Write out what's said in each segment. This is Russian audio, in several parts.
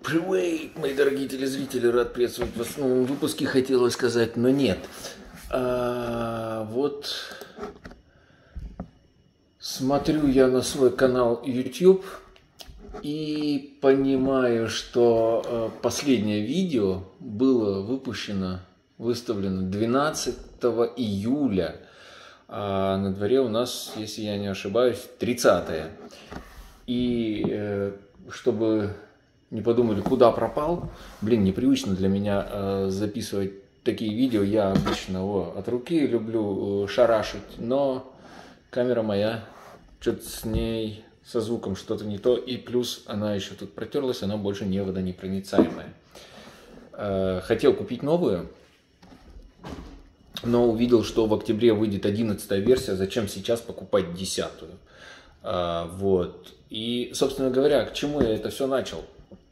Привет, мои дорогие телезрители, рад приветствовать вас в новом выпуске, хотелось сказать, но нет. Вот смотрю я на свой канал YouTube и понимаю, что последнее видео было выставлено 12 июля, а на дворе у нас, если я не ошибаюсь, 30-е. И чтобы не подумали, куда пропал. Блин, непривычно для меня записывать такие видео. Я обычно от руки люблю шарашить, но камера моя, что-то с ней, со звуком что-то не то. И плюс она еще тут протерлась, она больше не водонепроницаемая. Хотел купить новую, но увидел, что в октябре выйдет 11-я версия. Зачем сейчас покупать 10-ю? Вот. И, собственно говоря, к чему я это все начал?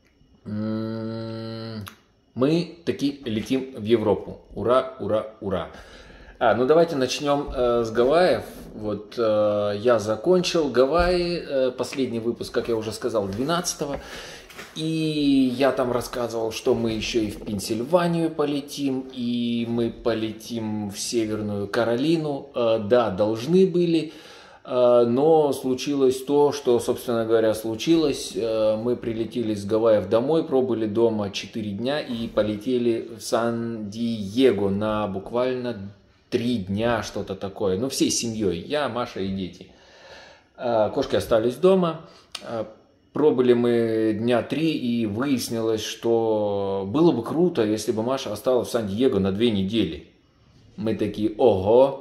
Мы таки летим в Европу. Ура, ура, ура. Ну давайте начнем с Гавайев. Вот я закончил Гавайи, последний выпуск, как я уже сказал, 12-го. И я там рассказывал, что мы еще и в Пенсильванию полетим, и мы полетим в Северную Каролину. Да, должны были. Но случилось то, что, собственно говоря, случилось. Мы прилетели с Гавайев домой, пробыли дома 4 дня и полетели в Сан-Диего на буквально 3 дня, что-то такое. Ну, всей семьей, я, Маша и дети. Кошки остались дома. Пробыли мы дня 3, и выяснилось, что было бы круто, если бы Маша осталась в Сан-Диего на 2 недели. Мы такие, ого.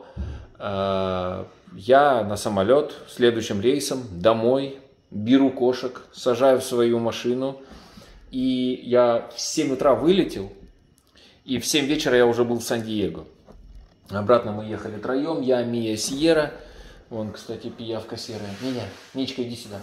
Я на самолет следующим рейсом домой, беру кошек, сажаю в свою машину. И я в 7 утра вылетел, и в 7 вечера я уже был в Сан-Диего. Обратно мы ехали втроем, я, Мия, Сьерра. Вон, кстати, пиявка серая. Мичка, иди сюда.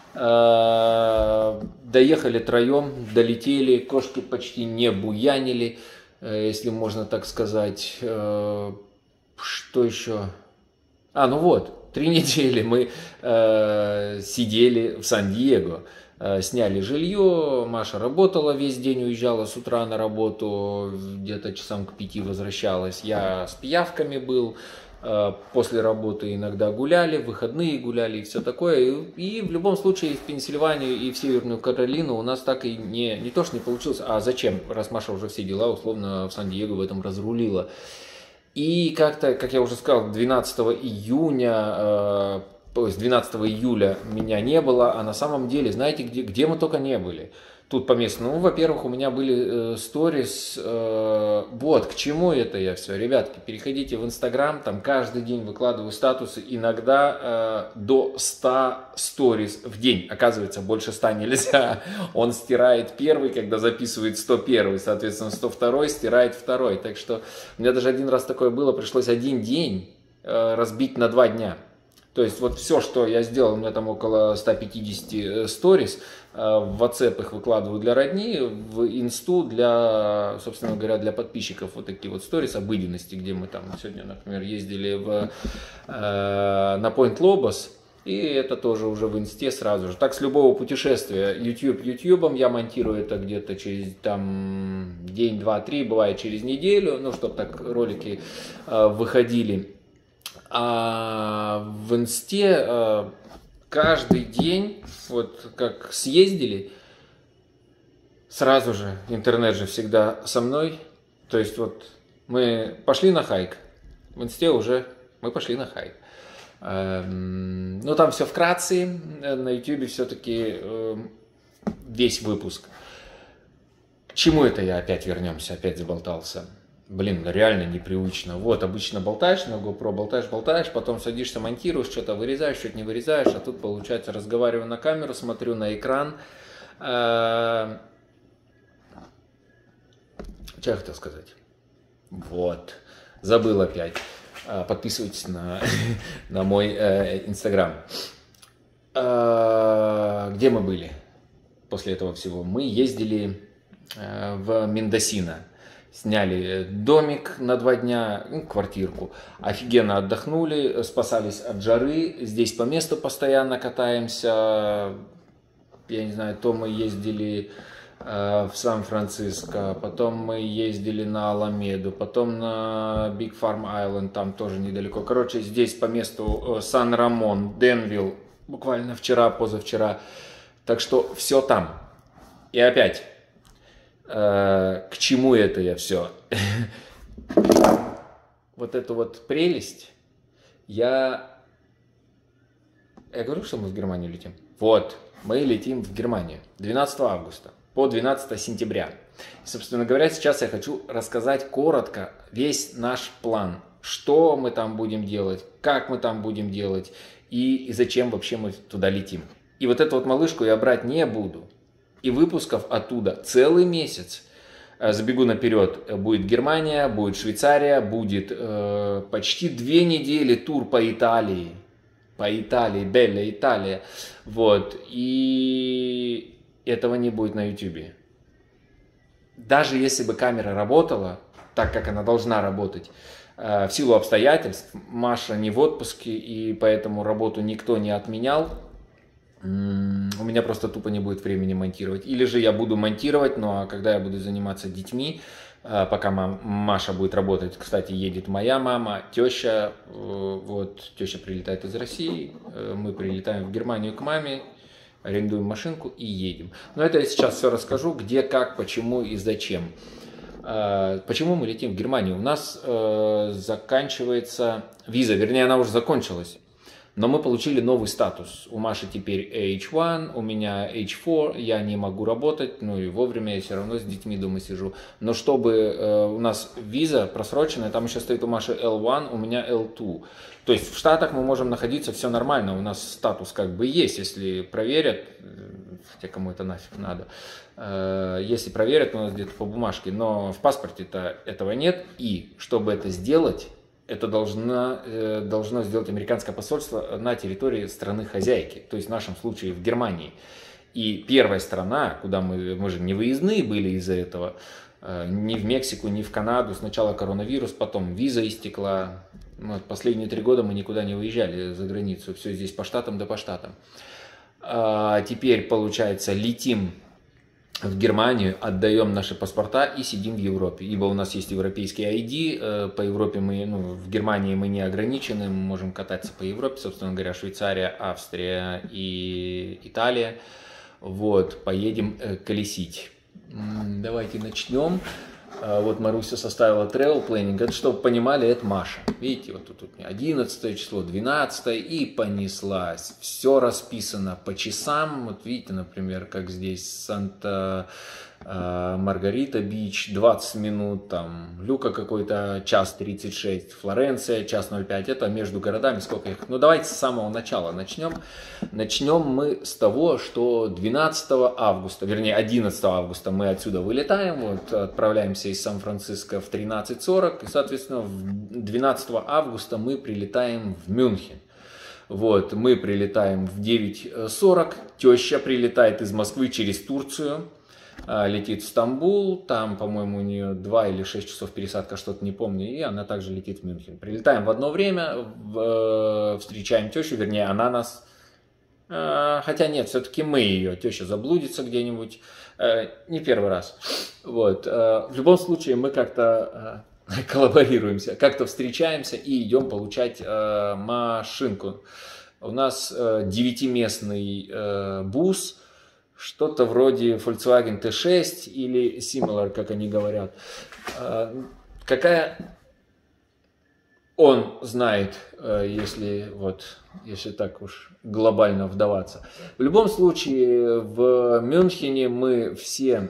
Доехали втроем, долетели, кошки почти не буянили, если можно так сказать. Что еще? Ну вот, 3 недели мы сидели в Сан-Диего, сняли жилье, Маша работала весь день, уезжала с утра на работу, где-то часам к 5 возвращалась. Я с пиявками был, после работы иногда гуляли, в выходные гуляли и все такое. И в любом случае в Пенсильванию и в Северную Каролину у нас так и не то, что не получилось, а зачем, раз Маша уже все дела условно в Сан-Диего в этом разрулила. И как-то, как я уже сказал, 12 июня, то есть 12 июля меня не было, а на самом деле, знаете, где мы только не были. Тут по месту. Ну, во-первых, у меня были сторис. Вот, к чему это я все. Ребятки, переходите в Инстаграм, там каждый день выкладываю статусы, иногда до 100 сторис в день. Оказывается, больше 100 нельзя. Он стирает первый, когда записывает 101, соответственно, 102 стирает второй. Так что у меня даже один раз такое было, пришлось один день разбить на 2 дня. То есть вот все, что я сделал, у меня там около 150 сторис, в WhatsApp их выкладываю для родни, в инсту для, собственно говоря, для подписчиков вот такие вот сторис обыденности, где мы там сегодня, например, ездили на Point Lobos, и это тоже уже в инсте сразу же. Так с любого путешествия, ютубом я монтирую это где-то через там день, 2, 3, бывает через неделю, ну, чтобы так ролики выходили. А в инсте каждый день, вот как съездили, сразу же, интернет же всегда со мной. То есть вот мы пошли на хайк, в инсте уже мы пошли на хайк. Ну там все вкратце, на ютубе все-таки весь выпуск. К чему это я опять вернемся, опять заболтался? Блин, реально непривычно. Вот, обычно болтаешь на GoPro, болтаешь, потом садишься, монтируешь, что-то вырезаешь, что-то не вырезаешь, а тут, получается, разговариваю на камеру, смотрю на экран. Что я хотел сказать? Вот, забыл опять. Подписывайтесь на мой Инстаграм. Где мы были после этого всего? Мы ездили в Мендосино. Сняли домик на 2 дня, квартирку. Офигенно отдохнули, спасались от жары. Здесь по месту постоянно катаемся. Я не знаю, то мы ездили в Сан-Франциско, потом мы ездили на Аламеду, потом на Big Farm Island, там тоже недалеко. Короче, здесь по месту Сан-Рамон, Денвилл, буквально вчера, позавчера. Так что все там. И опять, к чему это я все? Вот эту вот прелесть, я говорю, что мы в Германию летим? Вот, мы летим в Германию 12 августа по 12 сентября. И, собственно говоря, сейчас я хочу рассказать коротко весь наш план. Что мы там будем делать, как мы там будем делать и зачем вообще мы туда летим. И вот эту вот малышку я брать не буду. И выпусков оттуда целый месяц. Забегу наперед, будет Германия, будет Швейцария, будет почти 2 недели тур по Италии. По Италии, Белла Италия. Вот. И этого не будет на YouTube. Даже если бы камера работала так, как она должна работать, в силу обстоятельств, Маша не в отпуске, и поэтому работу никто не отменял, у меня просто тупо не будет времени монтировать. Или же я буду монтировать, но когда я буду заниматься детьми, пока Маша будет работать, кстати, едет моя мама, теща, вот, теща прилетает из России, мы прилетаем в Германию к маме, арендуем машинку и едем. Но это я сейчас все расскажу, где, как, почему и зачем. Почему мы летим в Германию? У нас заканчивается виза, вернее, она уже закончилась. Но мы получили новый статус. У Маши теперь H1, у меня H4, я не могу работать, ну и вовремя я все равно с детьми дома сижу. Но чтобы у нас виза просроченная, там еще стоит у Маши L1, у меня L2. То есть в Штатах мы можем находиться, все нормально, у нас статус как бы есть, если проверят, хотя кому это нафиг надо, если проверят, у нас где-то по бумажке, но в паспорте-то этого нет, и чтобы это сделать, это должно сделать американское посольство на территории страны-хозяйки, то есть в нашем случае в Германии. И первая страна, куда мы же не выездные были из-за этого, ни в Мексику, ни в Канаду, сначала коронавирус, потом виза истекла. Вот, последние 3 года мы никуда не выезжали за границу, все здесь по штатам да по штатам. Теперь, получается, летим в Германию, отдаем наши паспорта и сидим в Европе. Ибо у нас есть европейский ID, по Европе мы, в Германии мы не ограничены, мы можем кататься по Европе, собственно говоря, Швейцария, Австрия и Италия. Вот, поедем колесить. Давайте начнем. Вот Маруся составила travel planning. Это, чтобы понимали, это Маша. Видите, вот тут 11 число, 12 и понеслась. Все расписано по часам. Вот видите, например, как здесь Санта-Маргарита Бич, 20 минут, там Люка какой-то, час 36, Флоренция, час 05. Это между городами, сколько их. Ну, давайте с самого начала начнем. Начнем мы с того, что 12 августа, вернее 11 августа мы отсюда вылетаем, вот, отправляемся из Сан-Франциско в 13:40, и, соответственно, 12 августа мы прилетаем в Мюнхен. Вот, мы прилетаем в 9:40, теща прилетает из Москвы через Турцию, летит в Стамбул, там, по-моему, у нее 2 или 6 часов пересадка, что-то не помню, и она также летит в Мюнхен. Прилетаем в одно время, встречаем тещу, вернее, она нас... Хотя нет, все-таки мы ее, теща заблудится где-нибудь, не первый раз. Вот. В любом случае мы как-то коллаборируемся, как-то встречаемся и идем получать машинку. У нас 9-местный бус, что-то вроде Volkswagen T6 или similar, как они говорят. Какая... Он знает, если так уж глобально вдаваться. В любом случае, в Мюнхене мы все...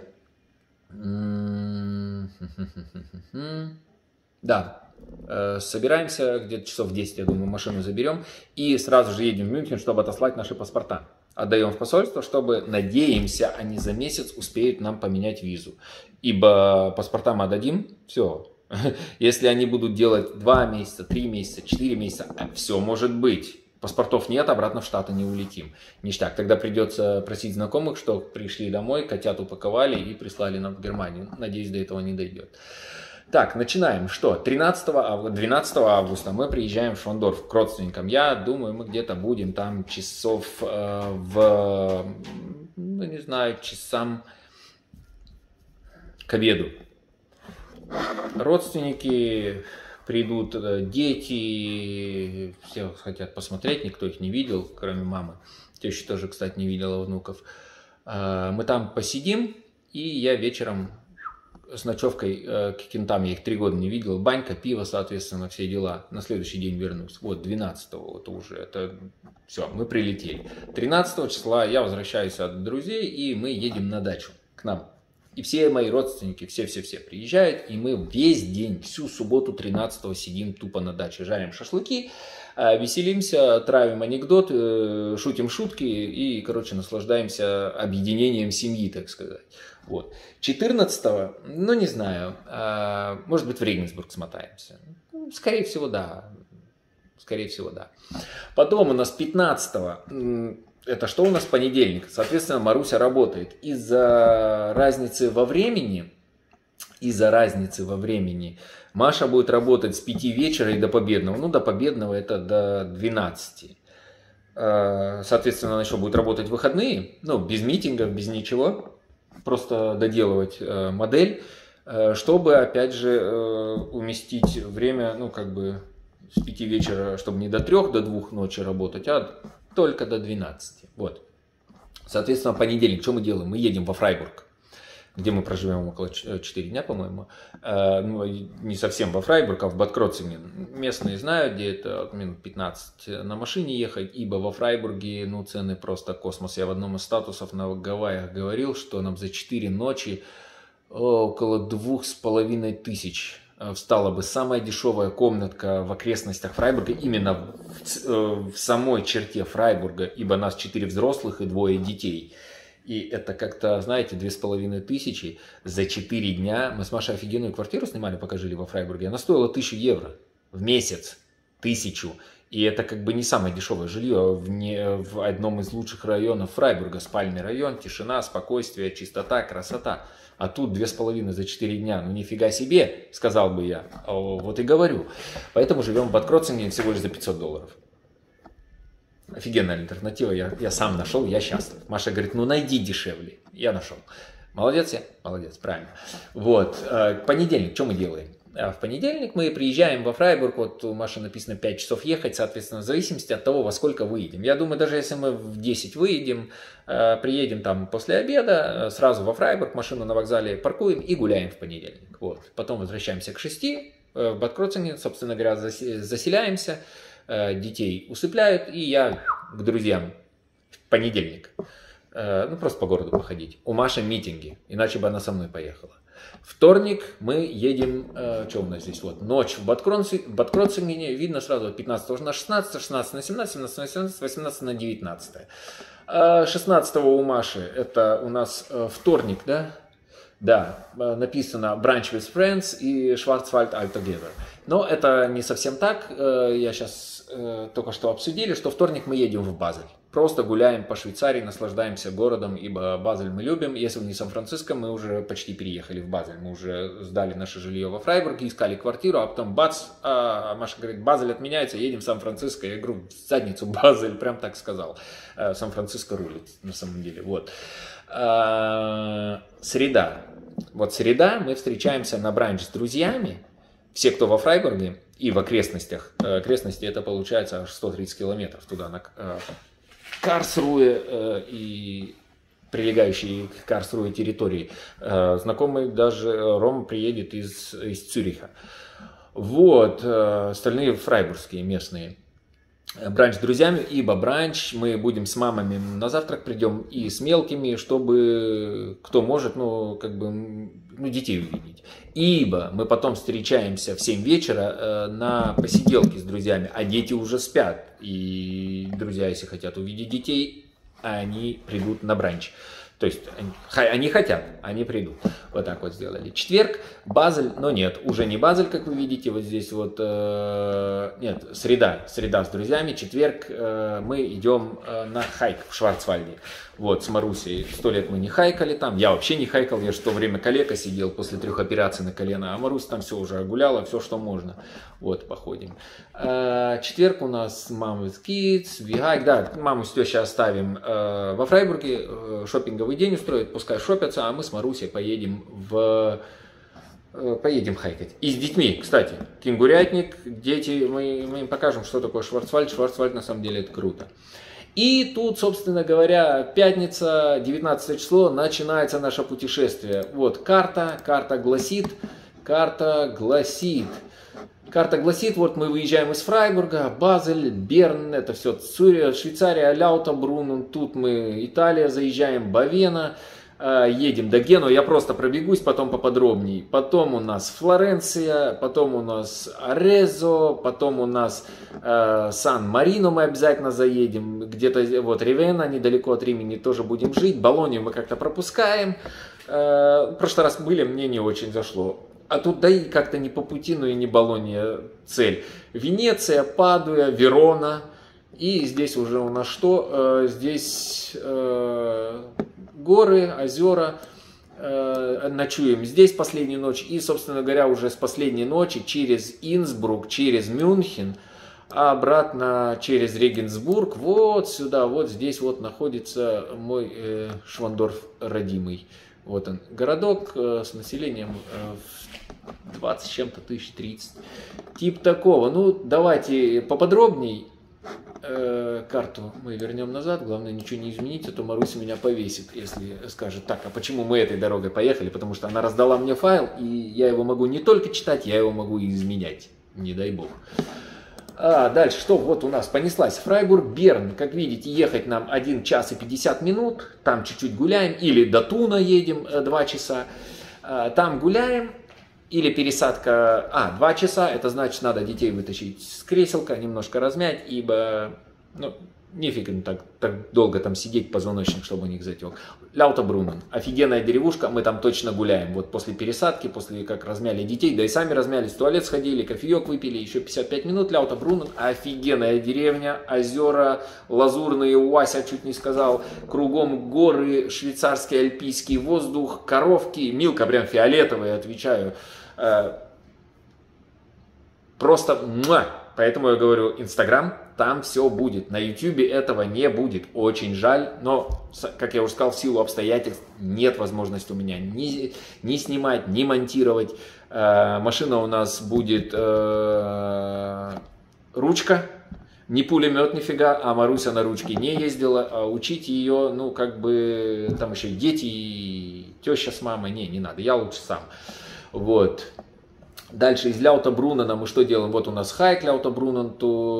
Да, собираемся, где-то часов в 10, я думаю, машину заберем. И сразу же едем в Мюнхен, чтобы отослать наши паспорта. Отдаем в посольство, чтобы, надеемся, они за месяц успеют нам поменять визу. Ибо паспорта мы отдадим, все. Если они будут делать 2 месяца, 3 месяца, 4 месяца, все может быть. Паспортов нет, обратно в Штаты не улетим. Ништяк. Тогда придется просить знакомых, что пришли домой, котят упаковали и прислали нам в Германию. Надеюсь, до этого не дойдет. Так, начинаем. Что? 12 августа мы приезжаем в Швандорф к родственникам. Я думаю, мы где-то будем там часов часам к обеду. Родственники придут, дети, все хотят посмотреть, никто их не видел, кроме мамы. Теща тоже, кстати, не видела внуков. Мы там посидим, и я вечером с ночевкой к кентам, я их 3 года не видел, банька, пиво, соответственно, все дела. На следующий день вернусь. Вот, 12-го, вот уже, это все, мы прилетели. 13 числа я возвращаюсь от друзей, и мы едем на дачу к нам. И все мои родственники, все-все-все приезжают, и мы весь день, всю субботу 13-го сидим тупо на даче, жарим шашлыки, веселимся, травим анекдоты, шутим шутки и, короче, наслаждаемся объединением семьи, так сказать. Вот. 14-го, ну не знаю, может быть в Регенсбург смотаемся. Скорее всего, да. Скорее всего, да. Потом у нас 15-го, это что у нас понедельник? Соответственно, Маруся работает. Из-за разницы во времени, Маша будет работать с 5 вечера и до победного. Ну, до победного это до 12. Соответственно, она еще будет работать в выходные, ну, без митингов, без ничего. Просто доделывать модель, чтобы, опять же, уместить время, ну, как бы с 5 вечера, чтобы не до 3, до 2 ночи работать, а только до 12. Вот. Соответственно, в понедельник, что мы делаем? Мы едем во Фрайбург, где мы проживем около 4 дня, по-моему. Ну, не совсем во Фрайбург, а в Бад Кройцинген. Местные знают, где это минут 15 на машине ехать, ибо во Фрайбурге, ну, цены просто космос. Я в одном из статусов на Гавайях говорил, что нам за 4 ночи около 2500 встала бы самая дешевая комнатка в окрестностях Фрайбурга, именно в самой черте Фрайбурга, ибо нас 4 взрослых и 2 детей. И это как-то, знаете, 2500 за 4 дня. Мы с Машей офигенную квартиру снимали, пока жили во Фрайбурге. Она стоила 1000 евро в месяц. 1000. И это как бы не самое дешевое жилье в одном из лучших районов Фрайбурга. Спальный район, тишина, спокойствие, чистота, красота. А тут 2500 за 4 дня. Ну нифига себе, сказал бы я. Вот и говорю. Поэтому живем в Бад Кройцинген всего лишь за $500. Офигенная альтернатива, я сам нашел, я счастлив. Маша говорит, ну найди дешевле. Я нашел. Молодец я? Молодец, правильно. Вот, понедельник, что мы делаем? В понедельник мы приезжаем во Фрайбург, вот у Маши написано 5 часов ехать, соответственно, в зависимости от того, во сколько выедем. Я думаю, даже если мы в 10 выедем, приедем там после обеда, сразу во Фрайбург, машину на вокзале паркуем и гуляем в понедельник. Вот. Потом возвращаемся к 6, в Бад Кройцинген, собственно говоря, заселяемся, детей усыпляют, и я к друзьям в понедельник. Ну, просто по городу походить. У Маши митинги, иначе бы она со мной поехала. Вторник мы едем, что у нас здесь, вот, ночь в Бад Кройцингене, видно сразу, 15 на 16, 16 на 17, 17 на 17, 18 на 19. 16 у Маши, это у нас вторник, да? Да, написано Brunch with Friends и Schwarzwald All Together. Но это не совсем так, я сейчас только что обсудили, что вторник мы едем в Базель. Просто гуляем по Швейцарии, наслаждаемся городом, ибо Базель мы любим. Если не Сан-Франциско, мы уже почти переехали в Базель. Мы уже сдали наше жилье во Фрайбурге, искали квартиру, а потом бац, Маша говорит, Базель отменяется, едем в Сан-Франциско. Я говорю, в задницу Базель, прям так сказал. Сан-Франциско рулит, на самом деле. Вот. Среда. Вот среда, мы встречаемся на бранч с друзьями. Все, кто во Фрайбурге и в окрестностях. Окрестности это получается аж 130 километров туда, на Карлсруэ и прилегающие к Карлсруэ территории. Знакомый даже Рома приедет из Цюриха. Вот, остальные фрайбургские местные. Бранч с друзьями, ибо бранч мы будем с мамами на завтрак придем и с мелкими, чтобы кто может, ну, как бы, ну, детей увидеть. Ибо мы потом встречаемся в 7 вечера на посиделке с друзьями, а дети уже спят. И друзья, если хотят увидеть детей, они придут на бранч. То есть они хотят, они придут. Вот так вот сделали. Четверг, Базель, но нет, уже не Базель, как вы видите, вот здесь вот, нет, среда с друзьями, четверг мы идем на хайк в Шварцвальде. Вот, с Марусей 100 лет мы не хайкали там, я вообще не хайкал, я же в то время калека сидел после 3 операций на колено, а Маруся там все уже огуляла, все, что можно. Вот, походим. Четверг у нас мама с kids, вигайк, да, маму с тещей оставим во Фрайбурге, шопинговый новый день устроить, пускай шопятся, а мы с Марусей поедем хайкать. И с детьми, кстати, кенгурятник, дети, мы им покажем, что такое Шварцвальд. Шварцвальд на самом деле это круто. И тут, собственно говоря, пятница, 19 число, начинается наше путешествие. Вот карта гласит, вот мы выезжаем из Фрайбурга, Базель, Берн, это все Швейцария, Ляутобрунн, тут мы Италия, заезжаем, Бовена, едем до Генуа, я просто пробегусь, потом поподробнее. Потом у нас Флоренция, потом у нас Арезzo, потом у нас Сан-Марино мы обязательно заедем, где-то вот Ривена, недалеко от Римини тоже будем жить, Болонью мы как-то пропускаем. В прошлый раз были, мне не очень зашло. А тут да и как-то не по пути, но и не Болонья цель. Венеция, Падуя, Верона. И здесь уже у нас что? Здесь горы, озера. Ночуем здесь последнюю ночь. И, собственно говоря, уже с последней ночи через Инсбрук, через Мюнхен, а обратно через Регенсбург. Вот сюда, вот здесь вот находится мой Швандорф родимый. Вот он, городок с населением 20 с чем-то тысяч, 30. Тип такого. Ну, давайте поподробней. Карту мы вернем назад. Главное, ничего не изменить, а то Маруся меня повесит, если скажет, так, а почему мы этой дорогой поехали? Потому что она раздала мне файл, и я его могу не только читать, я его могу и изменять. Не дай бог. Дальше, что вот у нас понеслась Фрайбург, Берн, как видите, ехать нам 1 час и 50 минут, там чуть-чуть гуляем, или до Туна едем 2 часа, там гуляем, или пересадка, 2 часа, это значит, надо детей вытащить с креселка, немножко размять, ибо, ну, нефиг им так долго там сидеть, позвоночник, чтобы у них затек. Ляутобрунн, офигенная деревушка, мы там точно гуляем. Вот после пересадки, после как размяли детей, да и сами размялись, в туалет сходили, кофеек выпили, еще 55 минут. Ляутобрунн, офигенная деревня, озера, лазурные, Уася чуть не сказал, кругом горы, швейцарский альпийский воздух, коровки, Милка прям фиолетовая, отвечаю. Просто муа! Поэтому я говорю, Инстаграм, там все будет. На Ютубе этого не будет. Очень жаль, но, как я уже сказал, в силу обстоятельств нет возможности у меня ни снимать, ни монтировать. Машина у нас будет ручка, не пулемет нифига, а Маруся на ручке не ездила. А учить ее, ну, как бы, там еще и дети, и теща с мамой. Не надо, я лучше сам. Вот. Дальше из Ляутобрунна мы что делаем? Вот у нас хайк Ляутобрунн,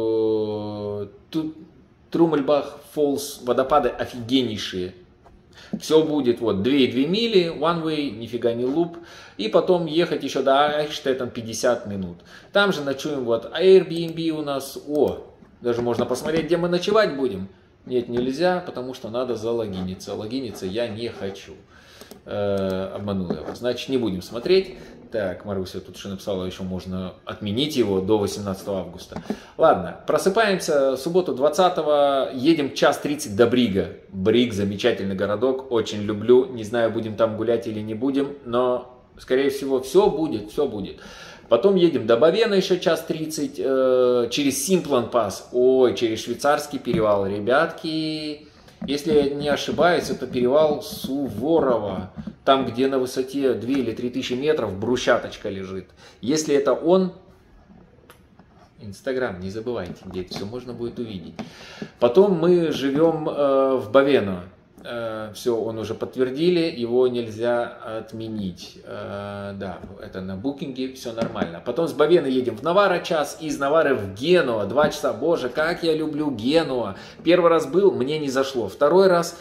Трумельбах, Фоллс, водопады офигеннейшие. Все будет вот 2,2 мили, one way, нифига не луп. И потом ехать еще до Айхштеттен 50 минут. Там же ночуем, вот Airbnb у нас, даже можно посмотреть, где мы ночевать будем. Нет, нельзя, потому что надо залогиниться. Логиниться я не хочу. Обманул я вас. Значит, не будем смотреть. Так, Маруся тут что написала, еще можно отменить его до 18 августа. Ладно, просыпаемся, субботу 20-го, едем час 30 до Брига. Бриг, замечательный городок, очень люблю. Не знаю, будем там гулять или не будем, но, скорее всего, все будет, все будет. Потом едем до Бовена еще час 30, через Симплан-Пасс, через швейцарский перевал. Ребятки, если я не ошибаюсь, это перевал Суворова. Там, где на высоте 2 или 3 тысячи метров брусчаточка лежит. Если это он, Инстаграм, не забывайте, где это все можно будет увидеть. Потом мы живем в Бовено. Все, он уже подтвердили, его нельзя отменить. Да, это на букинге, все нормально. Потом с Бовена едем в Наварро час, из Наварры в Генуа 2 часа. Боже, как я люблю Генуа. Первый раз был, мне не зашло. Второй раз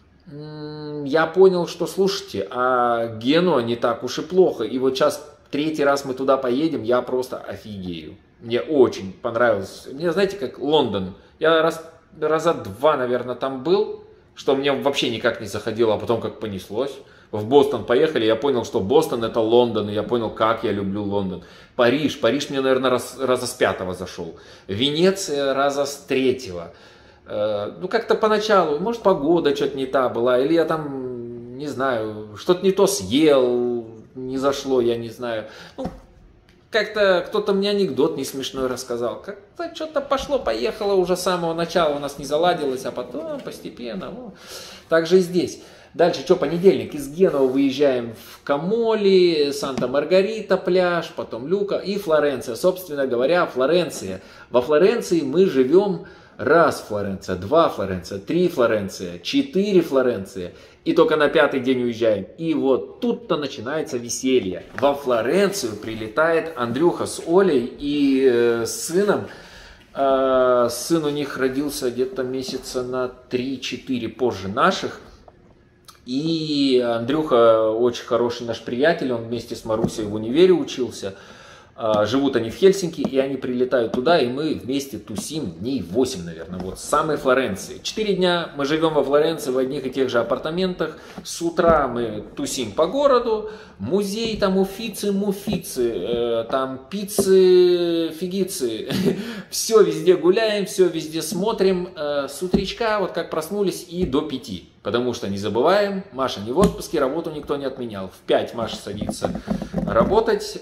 я понял, что, слушайте, а Генуа не так уж и плохо. И вот сейчас 3-й раз мы туда поедем, я просто офигею. Мне очень понравилось. Мне, знаете, как Лондон. Я раза 2, наверное, там был, что мне вообще никак не заходило, а потом как понеслось. В Бостон поехали, я понял, что Бостон это Лондон, и я понял, как я люблю Лондон. Париж мне, наверное, раза с 5-го зашел. Венеция раза с 3-го. Ну, как-то поначалу, может, погода что-то не та была, или я там, не знаю, что-то не то съел, не зашло, я не знаю. Ну, как-то кто-то мне анекдот не смешной рассказал. Как-то что-то пошло-поехало уже с самого начала, у нас не заладилось, а потом постепенно. Так же и здесь. Дальше, что, понедельник, из Генуа выезжаем в Камоли, Санта-Маргарита пляж, потом Люка и Флоренция. Собственно говоря, Флоренция. Во Флоренции мы живем раз Флоренция, два Флоренция, три Флоренция, четыре Флоренция. И только на пятый день уезжаем. И вот тут-то начинается веселье. Во Флоренцию прилетает Андрюха с Олей и с сыном. Сын у них родился где-то месяца на 3-4 позже наших. И Андрюха очень хороший наш приятель, он вместе с Марусей в универе учился. Живут они в Хельсинки, и они прилетают туда, и мы вместе тусим дней 8, наверное, вот с самой Флоренции. 4 дня мы живем во Флоренции в одних и тех же апартаментах. С утра мы тусим по городу, музей, там муфицы, там пиццы, фигицы. Все везде гуляем, все везде смотрим. С утречка, вот как проснулись, и до 5. Потому что, не забываем, Маша не в отпуске, работу никто не отменял. В 5 Маша садится работать.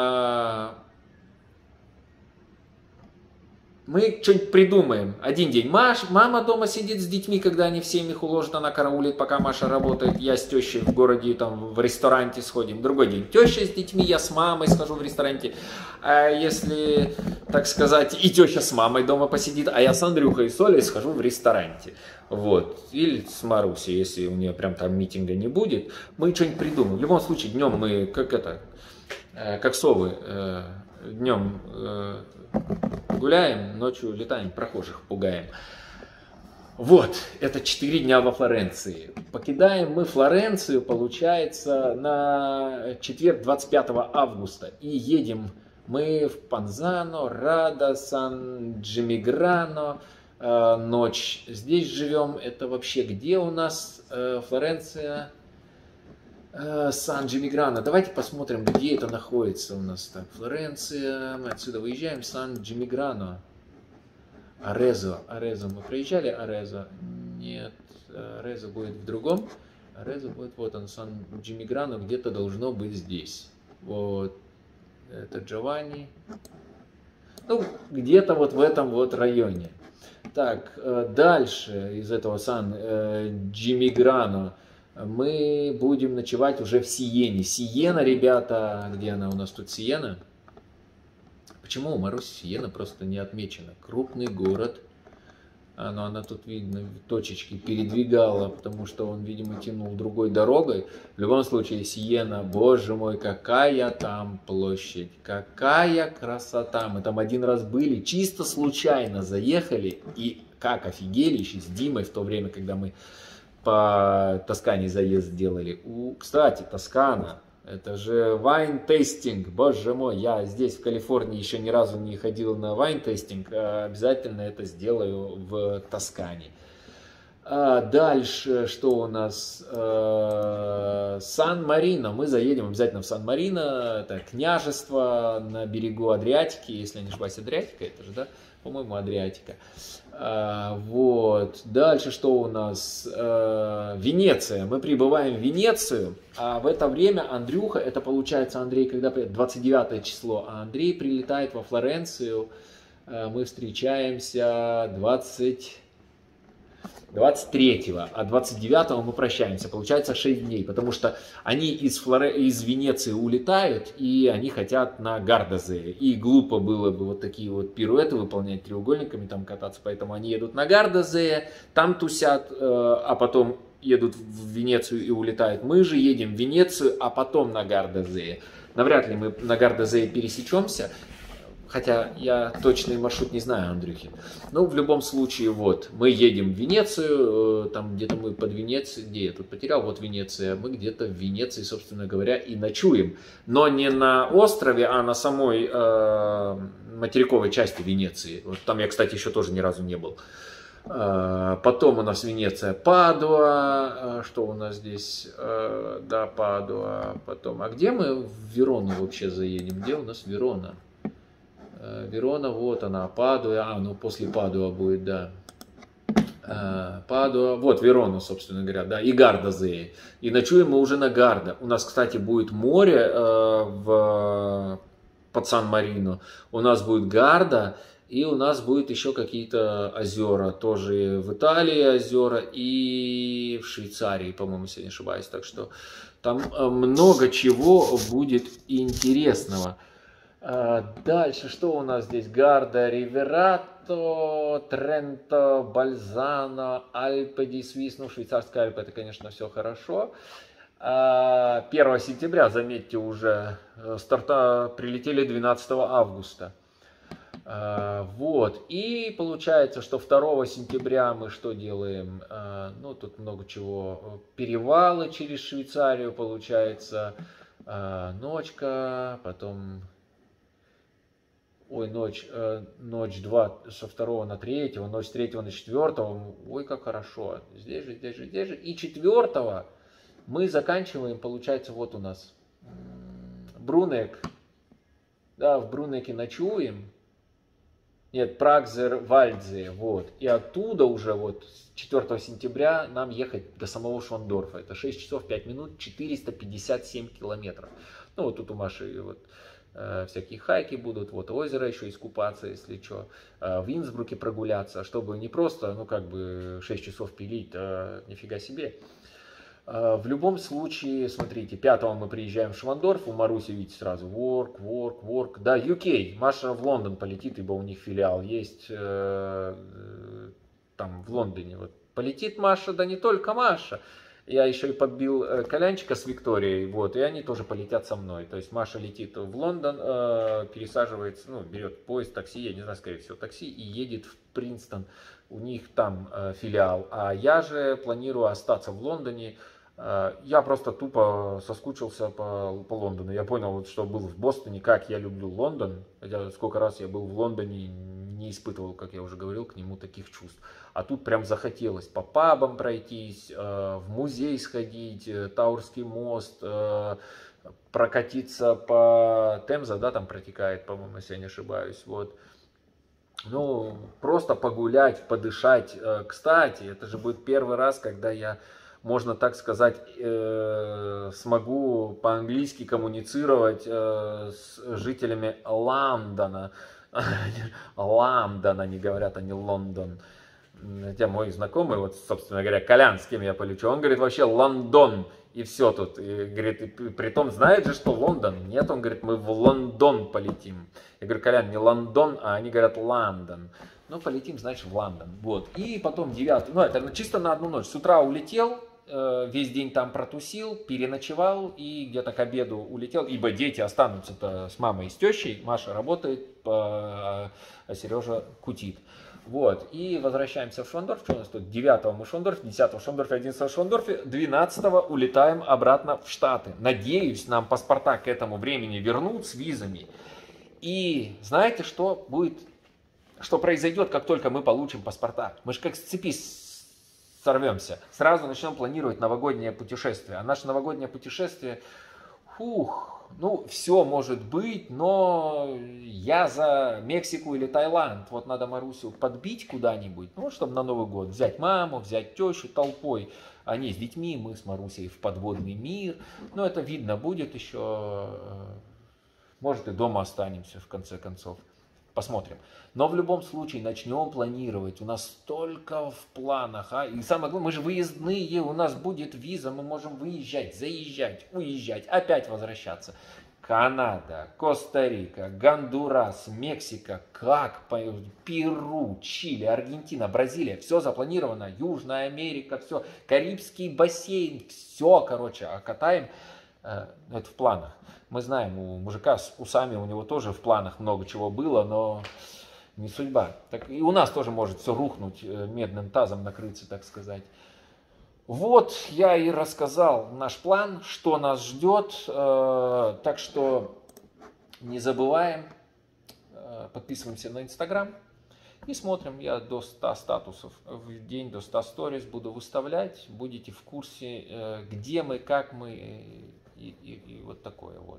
Мы что-нибудь придумаем. Один день мама дома сидит с детьми, когда они в 7 их уложат, она караулит, пока Маша работает. Я с тещей в городе там в ресторане сходим. Другой день теща с детьми, я с мамой схожу в ресторане. А если, так сказать, и теща с мамой дома посидит, а я с Андрюхой и Солей схожу в ресторане. Вот. Или с Марусей, если у нее прям там митинга не будет. Мы что-нибудь придумаем. В любом случае, днем мы, как совы, днем гуляем, ночью летаем, прохожих пугаем. Вот, это 4 дня во Флоренции. Покидаем мы Флоренцию, получается, на четверг, 25 августа. И едем мы в Панзано, Радо, Сан-Джимиграно. Ночь здесь живем. Это вообще где у нас Флоренция? Сан-Джимиграно. Давайте посмотрим, где это находится у нас. Так, Флоренция. Мы отсюда выезжаем. Сан-Джимиграно. Арезо. Мы проезжали Арезо? Нет. Арезо будет в другом. Арезо будет вот он. Сан-Джимиграно где-то должно быть здесь. Вот. Это Джованни. Ну, где-то вот в этом вот районе. Так, дальше из этого Сан-Джимиграно мы будем ночевать уже в Сиене. Сиена, ребята, где она у нас тут, Сиена? Почему у Маруси Сиена просто не отмечена? Крупный город. Но она тут, видно, точечки передвигала, потому что он, видимо, тянул другой дорогой. В любом случае, Сиена, боже мой, какая там площадь, какая красота. Мы там один раз были, чисто случайно заехали, и как офигели еще с Димой в то время, когда мы по Тоскане заезд делали. Кстати, Тоскана, это же вайн-тестинг, боже мой, я здесь в Калифорнии еще ни разу не ходил на вайн-тестинг, обязательно это сделаю в Тоскане. Дальше, что у нас? Сан-Марино, мы заедем обязательно в Сан-Марино, это княжество на берегу Адриатики, если я не ошибаюсь, Адриатика это же, да? По-моему, Адриатика. Вот. Дальше что у нас? Венеция. Мы прибываем в Венецию, а в это время Андрюха, это получается Андрей, когда 29 число, а Андрей прилетает во Флоренцию. Мы встречаемся 23-го, а 29-го мы прощаемся. Получается 6 дней, потому что они из Венеции улетают, и они хотят на Гардасее. И глупо было бы вот такие вот пируэты выполнять, треугольниками там кататься, поэтому они едут на Гардасее, там тусят, а потом едут в Венецию и улетают. Мы же едем в Венецию, а потом на Гардасее. Навряд ли мы на Гардасее пересечемся. Хотя я точный маршрут не знаю, Андрюхин. Но в любом случае, вот, мы едем в Венецию, там где-то мы под Венецией, где я тут потерял, вот Венеция, мы где-то в Венеции, собственно говоря, и ночуем. Но не на острове, а на самой материковой части Венеции. Вот там я, кстати, еще тоже ни разу не был. Потом у нас Венеция, Падуа, что у нас здесь, да, Падуа, потом, а где мы в Верону вообще заедем, где у нас Верона? Верона, вот она, Падуа, ну после Падуа будет, да. Падуа, вот Верона, собственно говоря, да, и Гардасее. И ночуем мы уже на Гарда. У нас, кстати, будет море под Сан-Марино, у нас будет Гарда, И у нас будет еще какие-то озера, тоже в Италии озера и в Швейцарии, по-моему, если не ошибаюсь. Так что там много чего будет интересного. Дальше, что у нас здесь? Гарда, Риверато, Тренто, Бальзано, Альпе ди Свис. Ну, швейцарская Альпа, это, конечно, все хорошо. 1 сентября, заметьте, уже старта прилетели 12 августа. Вот, и получается, что 2 сентября мы что делаем? Ну, тут много чего. Перевалы через Швейцарию, получается, ночка, потом... Ой, ночь 2, со 2 на 3, ночь с 3 на 4. Ой, как хорошо. Здесь же, здесь же, здесь же. И 4 мы заканчиваем, получается, вот у нас Брунек. Да, в Брунеке ночуем. Нет, Прагзер, Вальдзе, вот. И оттуда уже вот 4 сентября нам ехать до самого Швандорфа. Это 6 часов 5 минут, 457 километров. Ну, вот тут у Маши вот всякие хайки будут, вот озеро еще искупаться, если что. В Инсбруке прогуляться, чтобы не просто, ну, как бы 6 часов пилить, а нифига себе. В любом случае, смотрите, 5 мы приезжаем в Швандорф, у Маруси, видите, сразу work. Да, UK, Маша в Лондон полетит, ибо у них филиал есть там в Лондоне. Вот. Полетит Маша, да не только Маша. Я еще и подбил Колянчика с Викторией, вот, и они тоже полетят со мной. То есть Маша летит в Лондон, пересаживается, ну, берет поезд, такси, я не знаю, скорее всего, такси, и едет в Принстон. У них там филиал. А я же планирую остаться в Лондоне. Я просто тупо соскучился по Лондону. Я понял, вот, что был в Бостоне, как я люблю Лондон. Хотя сколько раз я был в Лондоне, не испытывал, как я уже говорил, к нему таких чувств. А тут прям захотелось по пабам пройтись, в музей сходить, Таурский мост, прокатиться по Темза, да, там протекает, по-моему, если я не ошибаюсь. Вот. Ну, просто погулять, подышать. Кстати, это же будет первый раз, когда я, можно так сказать, смогу по-английски коммуницировать с жителями Лондона. Лондона, не говорят они Лондон. Хотя мой знакомый, вот, собственно говоря, Колян, с кем я полечу, он говорит вообще Лондон. И все тут. И, говорит, и притом знает же, что Лондон. Нет, он говорит, мы в Лондон полетим. Я говорю, Колян, не Лондон, а они говорят Лондон. Ну, полетим, значит, в Лондон. Вот. И потом 9, ну, это чисто на одну ночь. С утра улетел, весь день там протусил, переночевал и где-то к обеду улетел. Ибо дети останутся-то с мамой и с тещей. Маша работает, а Сережа кутит. Вот, и возвращаемся в Швандорф. Что у нас тут? 9 мы в Швандорфе, 10 в Швандорфе, 11 в Швандорфе, 12 улетаем обратно в Штаты. Надеюсь, нам паспорта к этому времени вернут с визами. И знаете, что будет, что произойдет, как только мы получим паспорта? Мы же как с цепи сорвемся. Сразу начнем планировать новогоднее путешествие. А наше новогоднее путешествие, ну, все может быть, но я за Мексику или Таиланд. Вот надо Марусю подбить куда-нибудь, ну, чтобы на Новый год взять маму, взять тещу толпой. Они с детьми, мы с Марусей в подводный мир. Но это видно будет еще. Может, и дома останемся, в конце концов. Посмотрим. Но в любом случае начнем планировать. У нас столько в планах. И самое главное, мы же выездные. У нас будет виза. Мы можем выезжать, заезжать, уезжать, опять возвращаться. Канада, Коста-Рика, Гондурас, Мексика, Перу, Чили, Аргентина, Бразилия. Все запланировано. Южная Америка, все. Карибский бассейн. Все, короче, катаем. Это в планах. Мы знаем, у мужика с усами, у него тоже в планах много чего было, но не судьба. Так и у нас тоже может все рухнуть, медным тазом накрыться, так сказать. Вот я и рассказал наш план, что нас ждет. Так что не забываем, подписываемся на Инстаграм и смотрим. Я до 100 статусов в день, до 100 сториз буду выставлять. Будете в курсе, где мы, как мы. И вот такое вот.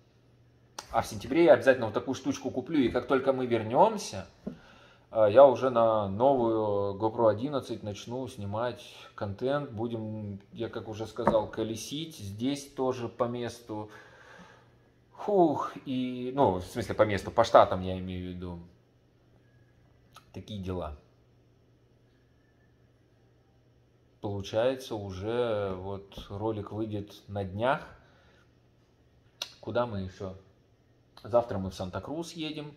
А в сентябре я обязательно вот такую штучку куплю. И как только мы вернемся, я уже на новую GoPro 11 начну снимать контент. Будем, я как уже сказал, колесить. Здесь тоже по месту. И, ну, в смысле по месту, по штатам я имею в виду. Такие дела. Получается, уже вот ролик выйдет на днях. Куда мы еще? Завтра мы в Санта-Крус едем.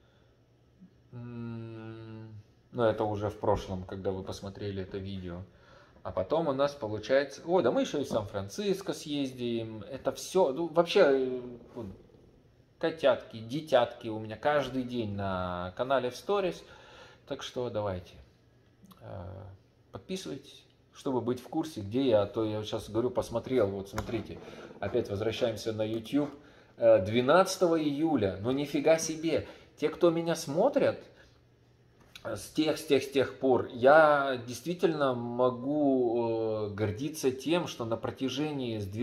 Но это уже в прошлом, когда вы посмотрели это видео. А потом у нас получается... Ой, да мы еще и в Сан-Франциско съездим. Это все... Ну, вообще, котятки, детятки у меня каждый день на канале в сторис. Так что давайте, подписывайтесь, чтобы быть в курсе, где я. А то я сейчас говорю, посмотрел, вот смотрите, опять возвращаемся на YouTube. 12 июля, ну нифига себе. Те, кто меня смотрят, с тех пор, я действительно могу гордиться тем, что на протяжении с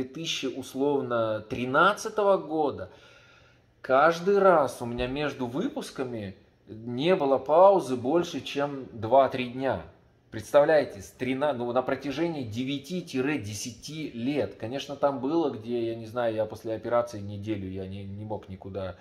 2013 года каждый раз у меня между выпусками не было паузы больше, чем 2-3 дня. Представляете, на протяжении 9-10 лет. Конечно, там было, где, я не знаю, я после операции неделю я не мог никуда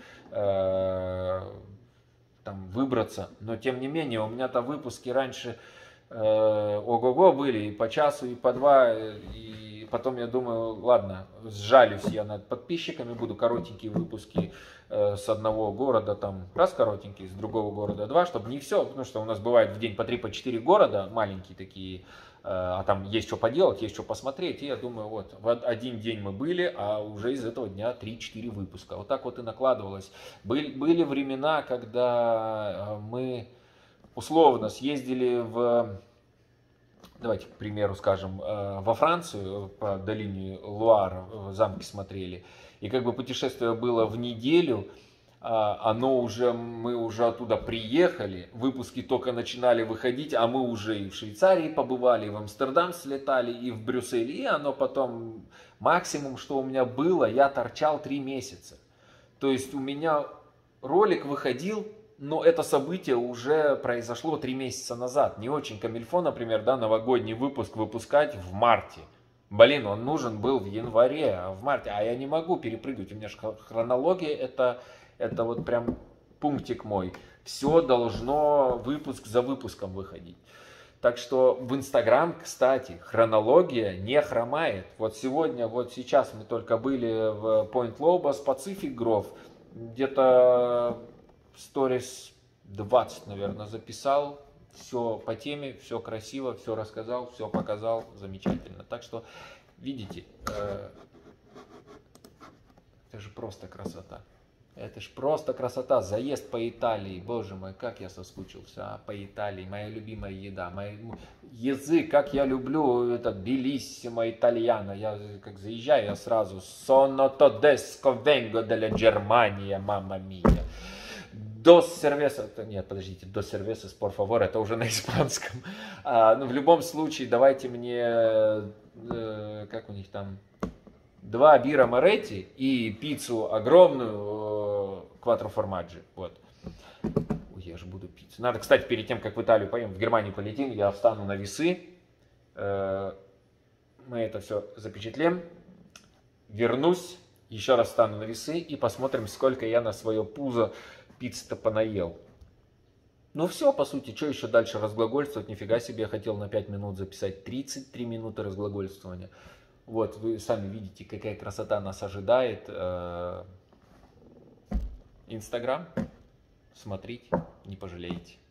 там выбраться. Но тем не менее, у меня-то выпуски раньше ого-го были, и по часу, и по 2. И потом я думаю, ладно, сжалюсь я над подписчиками, буду коротенькие выпуски с одного города, там, раз коротенький, с другого города 2, чтобы не все, потому что у нас бывает в день по 3-4 города, маленькие такие, а там есть что поделать, есть что посмотреть, и я думаю, вот, в один день мы были, а уже из этого дня 3-4 выпуска. Вот так вот и накладывалось. Были времена, когда мы условно съездили давайте, к примеру, скажем, во Францию, по долине Луар, замки смотрели, и как бы путешествие было в неделю, мы уже оттуда приехали, выпуски только начинали выходить, а мы уже и в Швейцарии побывали, и в Амстердам слетали, и в Брюссель, и оно потом, максимум, что у меня было, я торчал 3 месяца. То есть у меня ролик выходил, но это событие уже произошло 3 месяца назад. Не очень камильфо, например, да, новогодний выпуск выпускать в марте. Блин, он нужен был в январе, а в марте. А я не могу перепрыгивать. У меня же хронология, это вот прям пунктик мой. Все должно выпуск за выпуском выходить. Так что в Инстаграм, кстати, хронология не хромает. Вот сегодня, вот сейчас мы только были в Point Lobos, Pacific Grove. Где-то сторис 20, наверное, записал. Все по теме, все красиво, все рассказал, все показал. Замечательно. Так что, видите, это же просто красота. Это ж просто красота. Заезд по Италии. Боже мой, как я соскучился по Италии. Моя любимая еда. Язык, как я люблю это белиссимо итальяно. Я как заезжаю, я сразу sono tedesco, vengo dalla Germania, mamma mia. Dos cervezas, нет, подождите, dos cervezas, por favor, это уже на испанском. Но в любом случае, давайте мне, как у них там, 2 бира Моретти и пиццу огромную кватро формаджи. Вот. Ой, я же буду пиццу. Надо, кстати, перед тем, как в Италию поедем, в Германию полетим, я встану на весы. Мы это все запечатлем. Вернусь, еще раз встану на весы и посмотрим, сколько я на свое пузо пиццы-то понаел. Ну все, по сути, что еще дальше разглагольствовать? Нифига себе, я хотел на 5 минут записать 33 минуты разглагольствования. Вот, вы сами видите, какая красота нас ожидает. Инстаграм, смотрите, не пожалеете.